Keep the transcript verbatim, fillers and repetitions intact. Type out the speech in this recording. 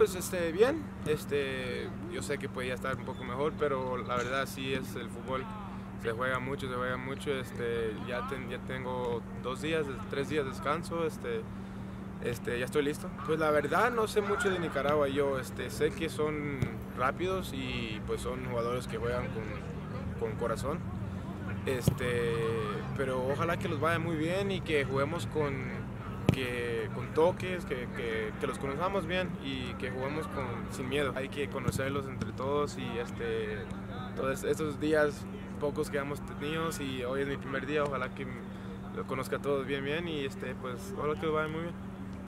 pues este, bien, este, yo sé que podía estar un poco mejor, pero la verdad sí es el fútbol, se juega mucho, se juega mucho, este, ya, ten, ya tengo dos días, tres días de descanso, este, este, ya estoy listo. Pues la verdad no sé mucho de Nicaragua, yo este, sé que son rápidos y pues son jugadores que juegan con, con corazón, este, pero ojalá que los vaya muy bien y que juguemos con que con toques, que, que, que los conozcamos bien y que juguemos con, sin miedo. Hay que conocerlos entre todos y este, todos estos días pocos que hemos tenido y hoy es mi primer día, ojalá que lo conozca a todos bien bien y este, pues ojalá que lo vaya muy bien.